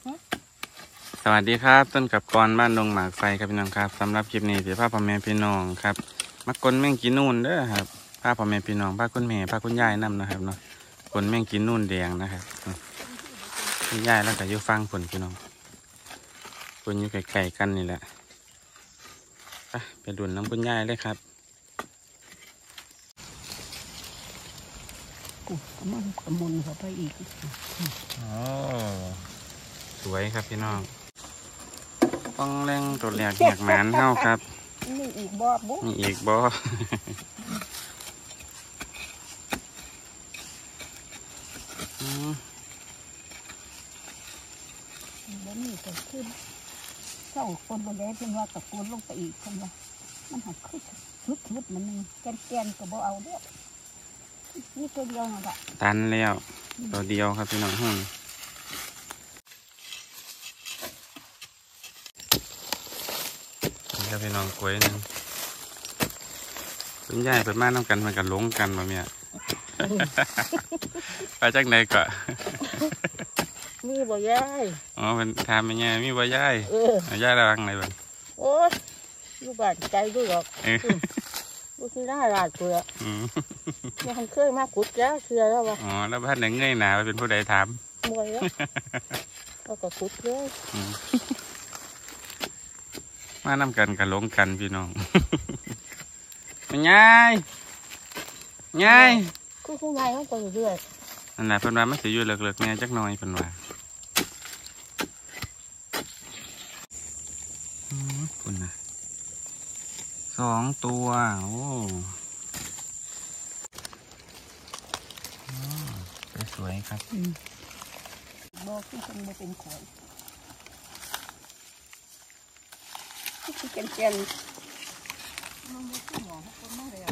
สวัสดีครับต้นกับกรบ้านดงหมากไฟครับพี่น้องครับสำหรับคลิปนี้ที่พาพ่อแม่พี่น้องครับมากลแมงกินนู่นเด้อครับพาพ่อแม่พี่น้องพาคุณแม่พาคุณยายนำนะครับเนาะกลแมงกินนู่นแดงนะครับคุณยายแล้วก็อยู่ฟังผลพี่น้องคนอยู่ไกลๆกันนี่แหละไปดุนน้ำคุณยายเลยครับมันกระมุนเข้าไปอีกอ๋อสวยครับพี่น้องป้องแรงตัวแหลกแหกหมานเท่าครับมีอีกบ่บุ๊มีอีกบ่แล้วนี่ก็ขึ้นเจ้าคนบนแดงเพิ่นว่าตะโกนลงไปอีกเพิ่นว่ามันหักขึ้นชุดมันนึงแกนก็บ่เอาเด้อนี่ตัวเดียวนั่นแหละตันแล้วตัวเดียวครับพี่น้องนี่ครับพี่น้องกล้วยนึงคุณยายเปิดมาน้ำกันมันกันหลงกันแบบเนี้ยไปจากไหนก็มีบ่ยายอ๋อเป็นทำยังไงมีบ่ยายยายระวังไหนบ้างโอ้ยลูกบาดใจด้วยหรอกลูกที่น่ารักเกลือมันเคยมากุดแล้วเกลือแล้ววะอ๋อแล้วบ้านไหนเงยหนาเป็นผู้ใดถามมวยแล้วเราก็กุดเลยมาน้ำกันกันหลงกันพี่น้องง่ายง่ายคือง่ายมันไปเรื่อยนั่นแหละเพิ่นว่ามันสิอยู่เลิกๆเนี่ยจักหน่อยเพิ่นว่าคุณนะ2 ตัวโอ้สวยครับบ่คือคนบ่เป็นขอยคือแกนมันบ่คือหมอคนมาแล้ว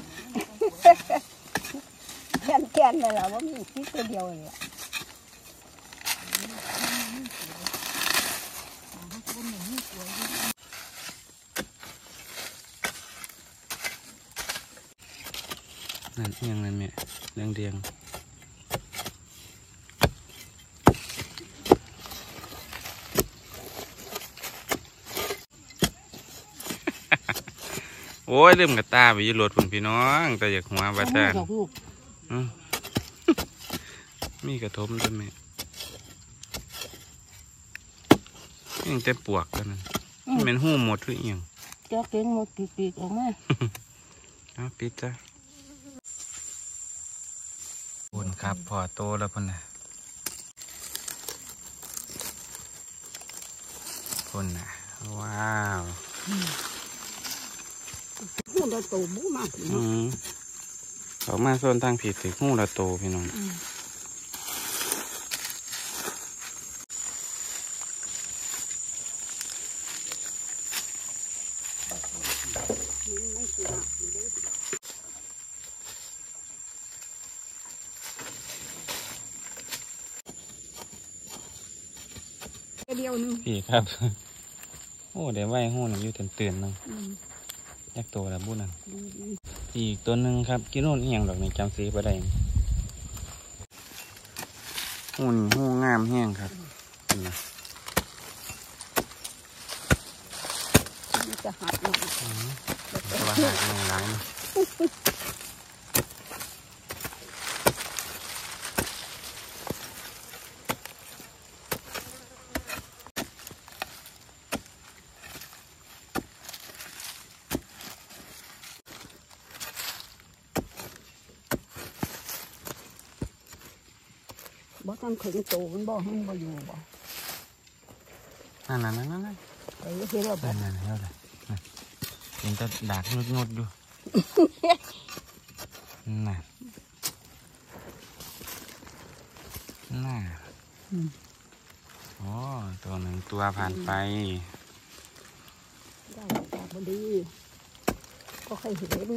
แกนเลยล่ะว่ามีที่ตัวเดียวเลยอ่ะนั่นยังนั่นแม่เรียงโอ้ยลืมกระตาไปยืดรถคุณพี่น้องแต่อยากหัวบัดแต่มีกระทบด้วยไหมยังเต็มปวกกันนั่นเป็นหูหมดทุกอย่างเจ้าเก่งหมดปีกออกมาปิดจ้ะบนครับพอโตแล้วพ่นนะพ่นนะว้าวหูละโตบูมากเขามาโซนทางผิดถึงหูละโตพี่น้องเดียวนึงพี่ครับโอ้เดี๋ยวไหวหูหนึ่งอยู่ตื่นนึงยักษ์โตแล้วบุญนั่นอีกตัวหนึ่งครับกินโน่นเอียงดอกนี่จำสีไปได้หูงามแห้งครับจะหักหน่อยตัวหักหน่อยร้ายบ่ทำถึงโตมันบ่ให้บ่อยู่บ่นั่นไปเฮ็ดแล้วบ่นั่นเท่าไหร่เห็นแต่ดากงดอยู่น่ะอ๋อตัวหนึ่งตัวผ่านไปได้ตาบดีก็เคยเห็น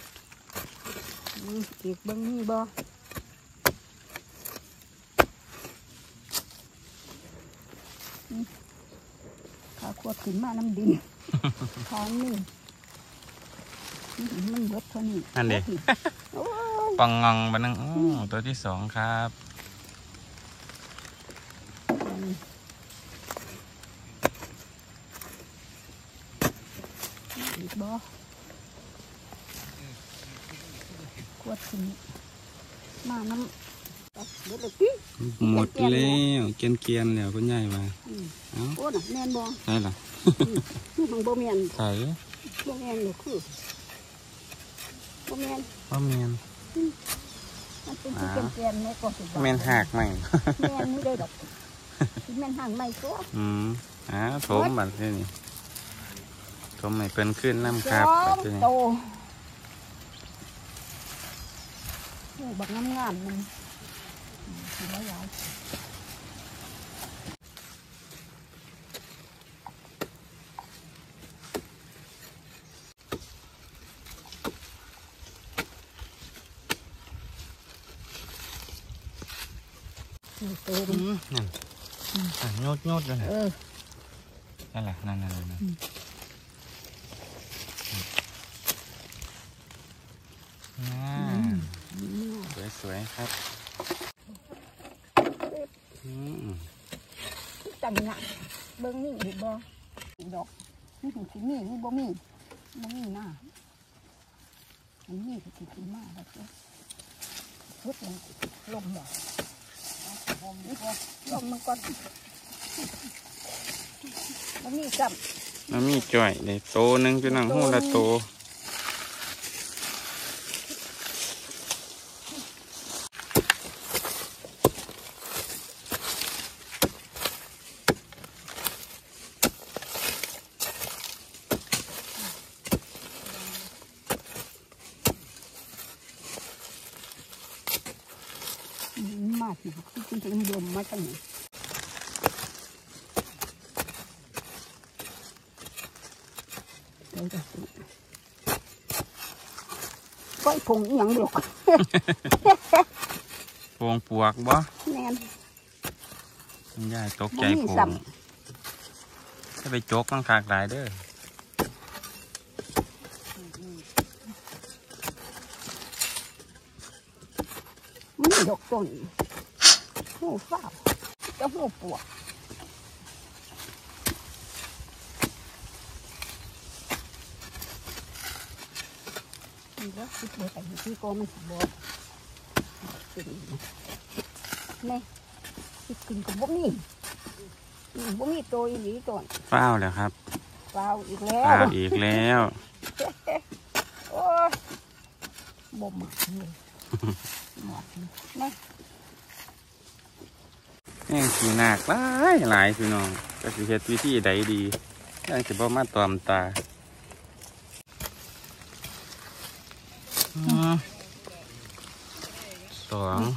อีกบางนี่บ่ขาขวดขึ้นมาน้ำดินทางนี่มันเบิดเท่านี้นั่นเด็กปังงองบันนึงตัวที่2ครับบ่ขวดขึ้นมาน้ำหมดเลยพี่หมดแล้วเกียนแล้วคุณยายว่าเอ้าโอ้น่ะแม่นบ่ใช่หรอคือของบ่แม่นใส่บ่แม่นหรอกคือบ่แม่นว่าเมียนมันเป็นที่แกนๆในก่อนสิเมียนหักไหมแม่นนี่ได้ดอกที่แม่นห่างไม่ตัวโถมบัดที่นี่โถมให้เพิ่นขึ้นน้ำครับสอบัดงที่นี่โตโอ้บักงามๆมันสิแล้วยาย โตดินั่นโยดเลยนั่นแหละนั่นสวยครับจังหนักเบิ้งนี่เห็นบ่ดอกนี่ถึงสิมีนี่บ่มีหน้าอันนี้ก็สิขึ้นมาแบบนี้พุดลมบ่ลมมันก่อนมันมีจับมันมีจ่อยเลยโตนึงเป็นหนังหูละโตมากที่จริงๆรวมมาตั้งไหนก้อยผงอย่างเดียวโป่งปวกบ่แน่นคุณยายตกใจโป่งถ้าไปจกมันขากหลายเด้อมันดอกต้นหูฟ้าจะหูปวกนี่แล้วคิดเลยแต่ที่โกมันสิบบอกนี่คิดกินกับบ่มีตัวอีหลีต้นเฝ้าแล้วครับเปล่าอีกแล้วเฝ้าอีกแล้วโอ้ยบ่หมักเลยหมักนี่แม่งขี้หนักหลายพี่น้องก็สิเฮ็ดวิธีใดดียังสิบ่มาตอมตาส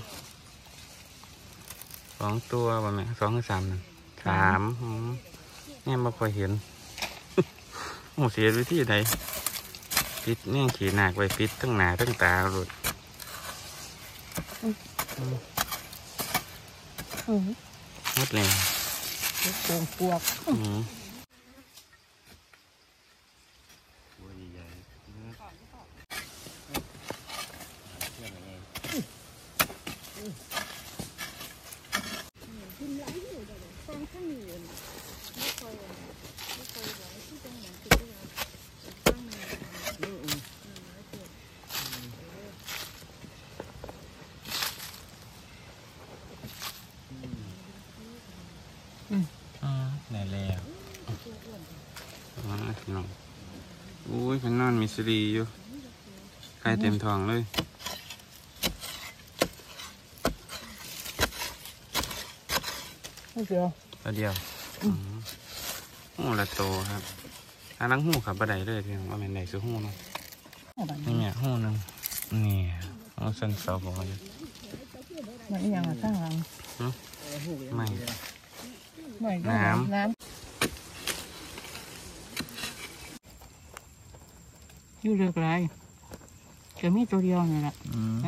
องตัวบ่แม่2 หรือ 3นั่น3แม่บ่ค่อยเห็น โอ้เสียวิธีใดปิดแม่งขี้หนักไว้ปิดทั้งหน้าทั้งตาโลดหมดเลยโป่งปวกได้แล้วพี่น้องอุ้ยมันนอนมีสรีอยู่ไข่เต็มท้องเลยเดียวตัวเดียวหูละโตครับอันนั้นหูขับบันไดเลยพี่น้องว่าเป็นไหนซื้อหูเนาะนี่เนี่ยหูนึงนี่เอาเส้นสอบบอกอยู่มันยังข้างหลังไม่น้อยู่เรือกไรจะมีตัวเดียวนี่แหละำนะ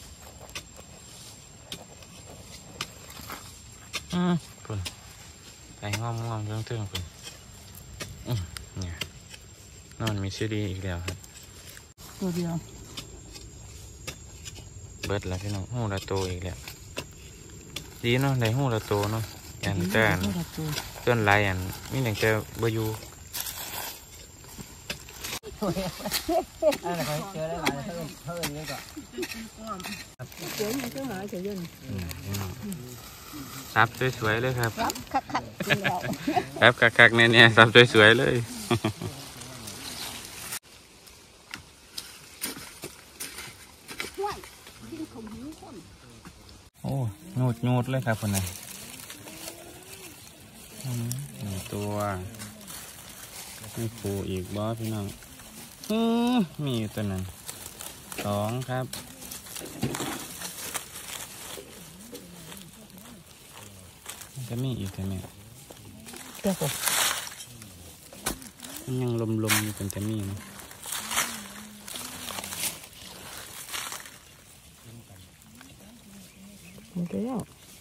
คุณส่งอมๆเรื่องๆคุณเนี่ยนอนมีชื่อดีอีกแล้วครับตัวเดียวเบิดแล้วพี่น้องหูละโตอีกแล้วดีเนาะในหูละโตเนาะอันแต่ต้นไรอันมีหนึ่งแต่บอยู่อะไรเขาเจอได้หลายเท่านี้ก็เจ๋งมันก็หาเฉยยืนซับสวยๆเลยครับครับคักๆแล้วครับคักๆเนี่ยซับสวยๆเลยโอ้โดเลยครับคนนั้นตัวมีปูอีกบอสพี่น้องมีอยู่ตัวนั้น2ครับจะมีอีกแต่แม่มันยังลมๆอยู่เป็นจะมีนะหมดแล้ว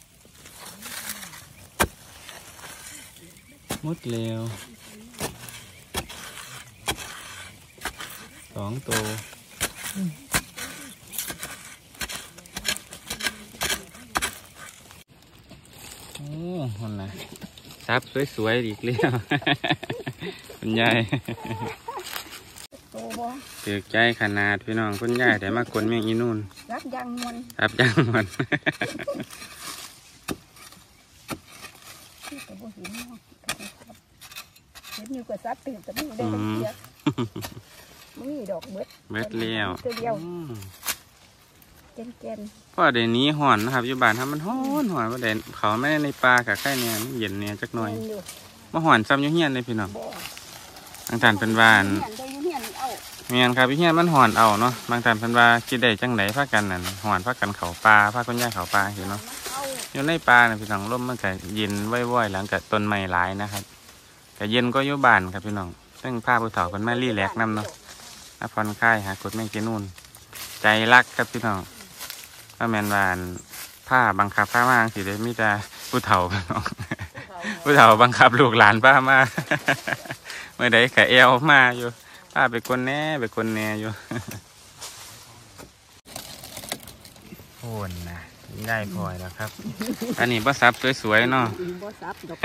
หมดแล้ว2 ตัวโอ้คนน่ะซับสวยๆอีกแล้วคุณยายเตือกใจขนาดพี่น้องคุณยายแต่มากวนเมียงอีนู่นรับยางมันรับย่างมันก็บ่เห็นเนาะเห็นอยู่กับซับตื่นแต่ไม่ได้เสียไม่มีดอกเบิดเลี้ยวตัวเดียวเกนพ่อเดี๋ยวนี้ห่อนนะครับอยู่บ้านทำมันห่อนว่าเด่นเขาไม่ในปลากับไข่เนี่ยเย็นเนี่ยจักหน่อยมาห่อนซ้ำยุ่งเฮียนเลยพี่น้องบางท่านเป็นบ้านเมียนครับพี่เฮียนมันห่อนเอาเนาะบางท่านเป็นว่าคิดได้จังไหนพากันนั่นห่อนพากันเขาปลาพาคนย่ายเขาปลาเห็นเนาะอยู่ในปลาเนี่ยพี่น้องร่มมันก็เย็นว่อยๆหลังจากต้นไม้หลายนะครับแต่เย็นก็อยู่บ้านครับพี่น้องซึ่งผ้าภูเขาเป็นแม่รีแลกน้ำเนาะผ่อนคลายหากดแม่กินนู่นใจรักครับพี่น้องถ้าแมนวานผ้าบังคับผ้ามากสิได้มิแต่ผู้เฒ่าพี่น้องผู้เฒ่าบังคับลูกหลานผ้ามาเมื่อใดกะเอวมาอยู่ผ้าไปคนแน่อยู่โอนนะได้พลอยแล้วครับอันนี้บ่ซับสวยๆเนาะบ่ซับดอก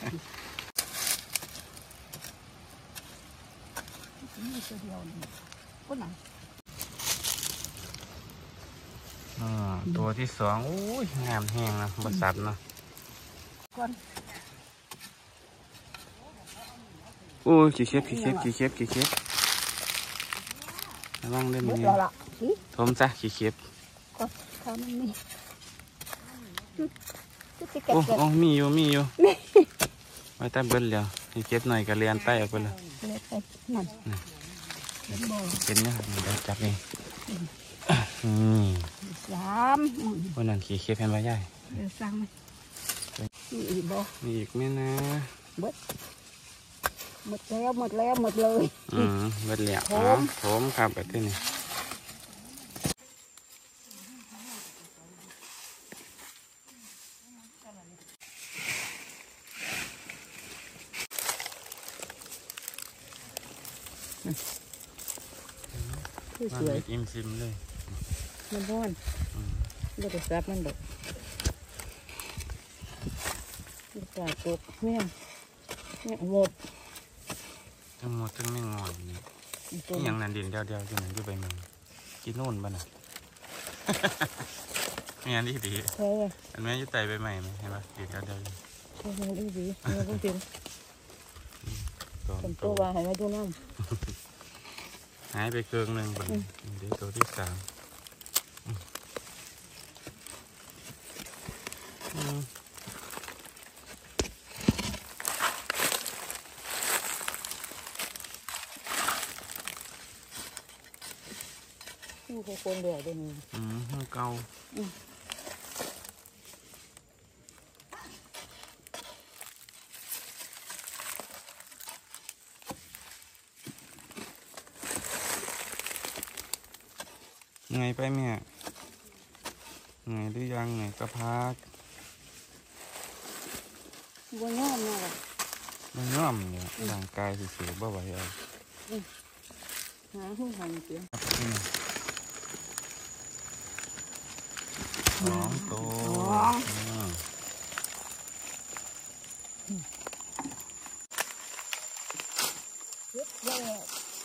ตัวที่2โอ้ยงามแห้งนะบ่ซับเนาะโอ้ยขี้เข็บระวังเล่นนี่ทมซะขี้เข็บโอ้มีอยู่ไว้แต่เบิ้ลแล้วขี้เข็บหน่อยก็เลียนใต้ออกไปเลยเป็นเนี่ยเดี๋ยวจับเองวันนั้นขี้เข็บเห็นไหมยายมีอีกไหมนะหมดแล้วเลยเบิ้ลแล้วผมครับแบบนี้สวยอิ่มซิมเลยมันร้อนเดี๋ยวจะซับมันดอกปลาตกเนี่ยหมดทั้งหมดทั้งไม่งอนนี่ยังนันดินเดียวๆอยู่นั่นอยู่ไปมึงกินนู่นบ้าน่ะไม่งั้นดีอันแม่ยุ่ไตไปใหม่ไหมเห็นปะดินเดียวดีเราต้องกินเป็นตัววาให้มาดูน้ำหายไปเครื่องหนึ่งบนเดี๋ยวตัวที่3 คนเดียวเดี๋ยวนี้เก่าไงไปแม่ไงหรือยังไงก็พักบัวย่อมเนี่ยแหละมันย่อมเนี่ยร่างกายสิสิบ่ไหวเอาหาหุ้มหันเสียสองตัวเยอะแยะ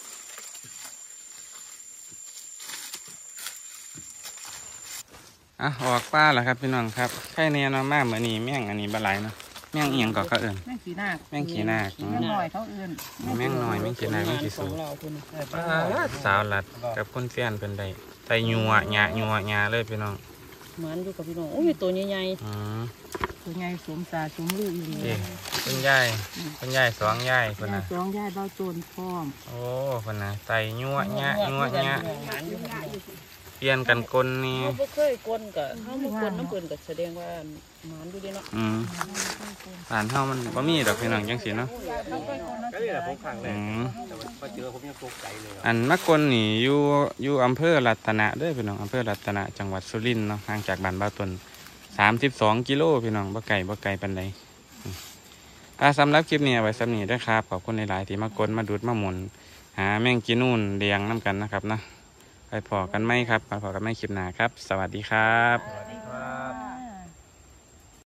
อ่ะออกป้าแล้วครับพี่น้องครับไข่เนียนมากเหมือนนี่แม่งอันนี้บะไหลเนาะแม่งเอียงก็เขาเอิ่นแม่งขี้นาคแม่งขี้นาคแม่งหน่อยเขาเอื่นแม่งน้อยแม่งขี้นาคแม่งขี้สูงสาวหลัดกับคนเฟียนเป็นใดใส่ยัวหยาเลยพี่น้องมันอยู่กับพี่น้องโอ้ยตัวใหญ่อืมๆตัวใหญ่สมตาสมลืออีหลีเอ๊ะคุณยายสองยายคนน่ะสองย่ายเบาโจนพร้อมโอ้คนน่ะใส่ยัวหยาเปลี่ยนกันกลนี่เขาบ่เคยกลนกับเขาบ่กลนน้ำเปืนก็แสดงว่าหมานอยู่ดีเนาะผ่านเฮามันบ่มีดอกพี่น้องจังซี่เนาะก็นี่แหละผมขังเลยอืมแต่ว่าพอเจอผมยังตกใจเลยอันมะกลนี่อยู่อำเภอรัตนะเด้อพี่น้องอำเภอรัตนะจังหวัดสุรินทร์เนาะห่างจากบ้านบ้าวตน32 กิโลพี่น้องบ่ไกลปานใดสำหรับคลิปนี้เอาไว้สำนี้ด้วยครับขอบคุณหลายๆที่มากลมาดูดมาหมุนหาแมงกีนูนเลี้ยงน้ำกันนะครับนะไปพอกันไหมครับมาพอกันไหมคลิปหน้าครับ สวัสดีครับสวัสดี